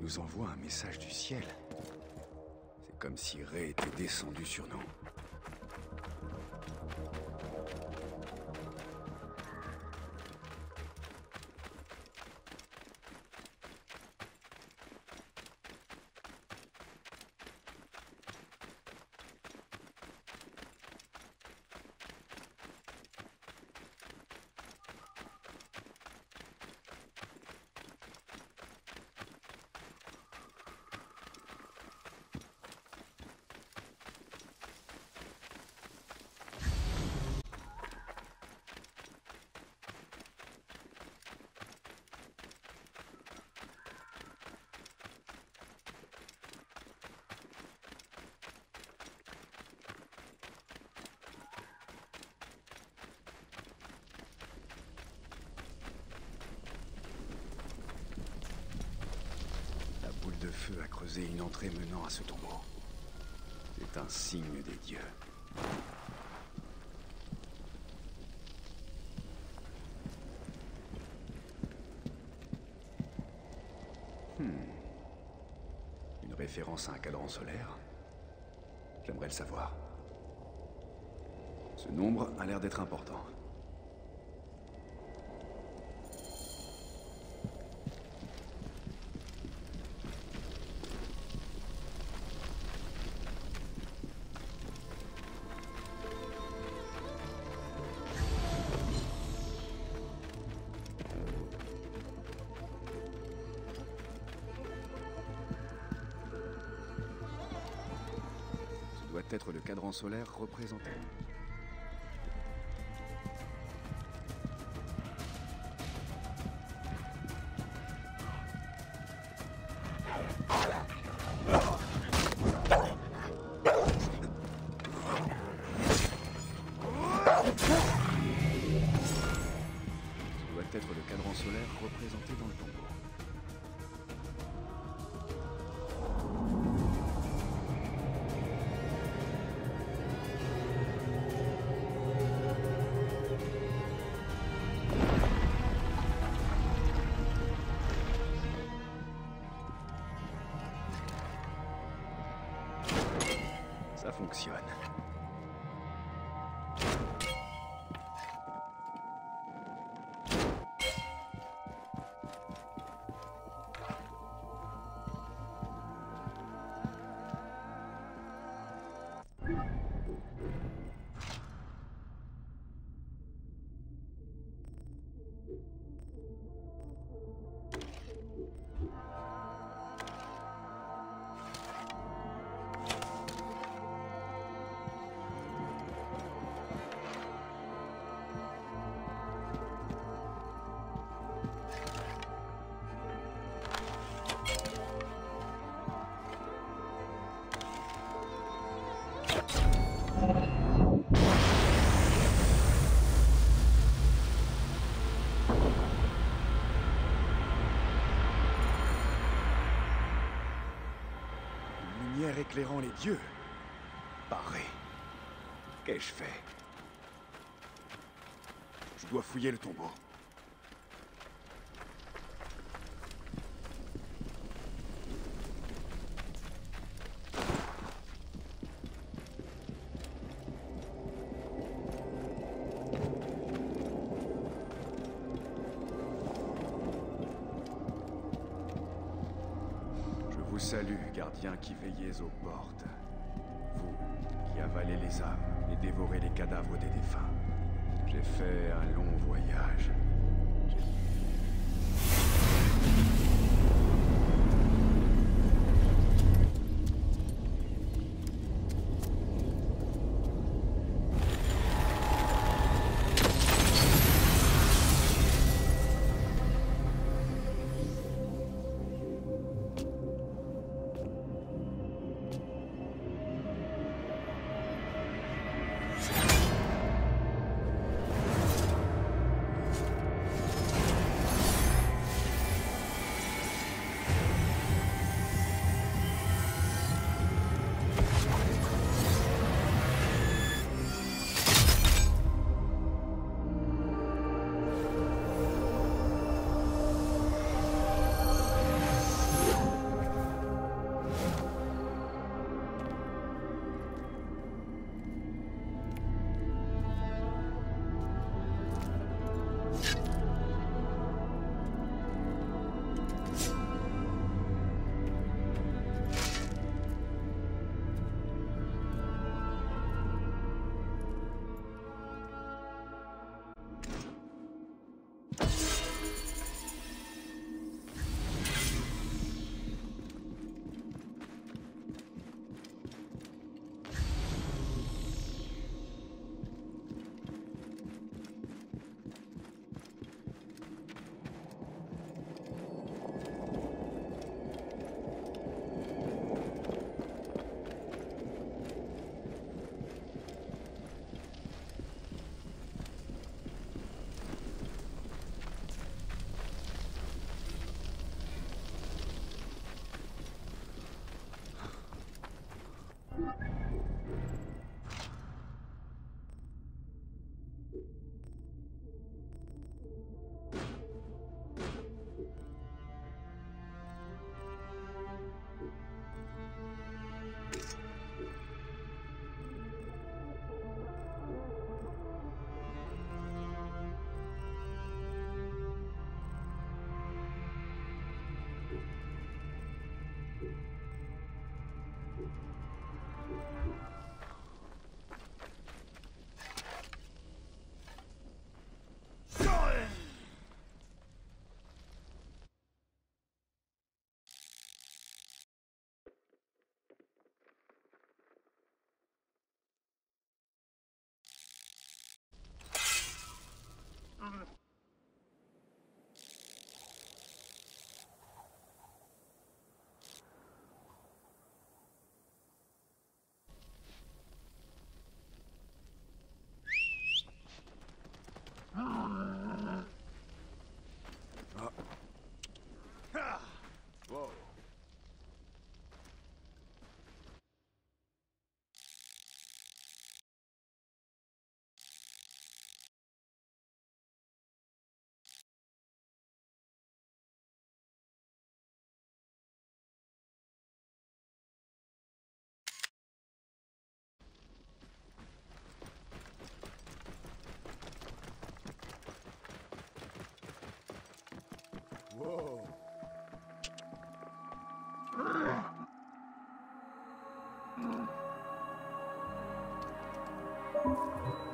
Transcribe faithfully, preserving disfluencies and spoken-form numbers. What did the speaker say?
nous envoie un message du ciel. C'est comme si Ré était descendu sur nous. De feu a creusé une entrée menant à ce tombeau. C'est un signe des dieux. Hmm. Une référence à un cadran solaire? J'aimerais le savoir. Ce nombre a l'air d'être important. Être le cadran solaire représenté. Ce doit être le cadran solaire représenté dans le tombeau. Ça fonctionne. Éclairant les dieux. Paré. Qu'ai-je fait? Je dois fouiller le tombeau. Salut, gardiens qui veillez aux portes. Vous, qui avalez les âmes et dévorez les cadavres des défunts. J'ai fait un long voyage. Wow.